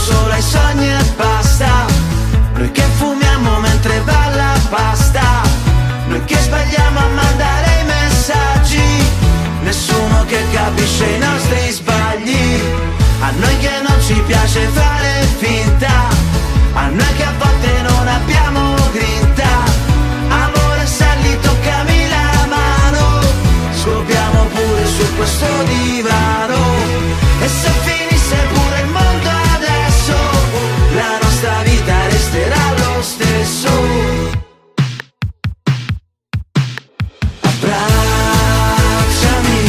solo ai sogni e basta. Noi che fumiamo mentre va la pasta, noi che sbagliamo a mandare i messaggi, nessuno che capisce i nostri sbagli. A noi che non ci piace fare finta, a noi che a volte non abbiamo grinta. Amore, sali, toccami la mano, scopriamo pure su questo divano. E se finisse pure il mondo adesso, la nostra vita resterà lo stesso. Abbracciami,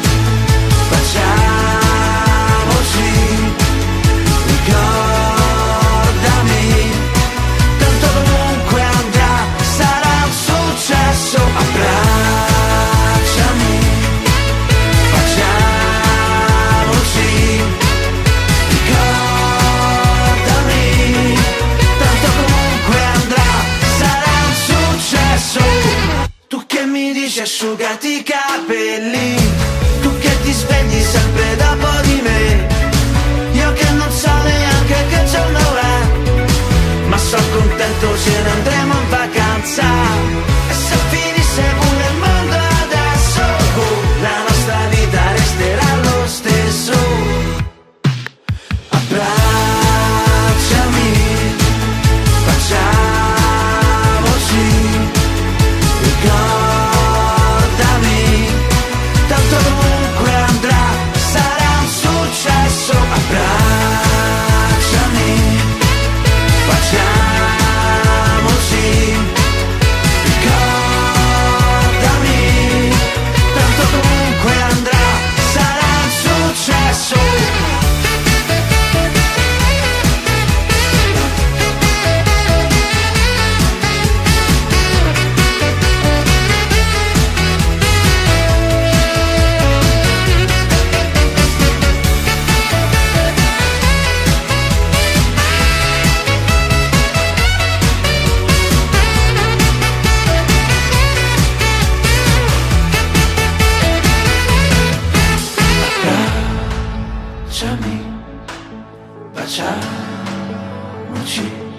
baciamoci, ricordami, tanto comunque andrà, sarà un successo. Abbracciami, baciamoci, ricordami, tanto comunque andrà, sarà un successo. Tu che mi dici asciugati i capelli, tu che ti svegli sempre dopo di me, io che non so neanche che giorno è, ma sono contento, ce ne andremo in vacanza. E se finisse pure il mondo adesso, la nostra vita resterà lo stesso. Abbracciami, baciamoci, ricordami, tanto comunque andrà, sarà un successo. Abbracciami, baciamoci, ricordami, tanto comunque andrà, sarà un successo. Baciami, baciamoci.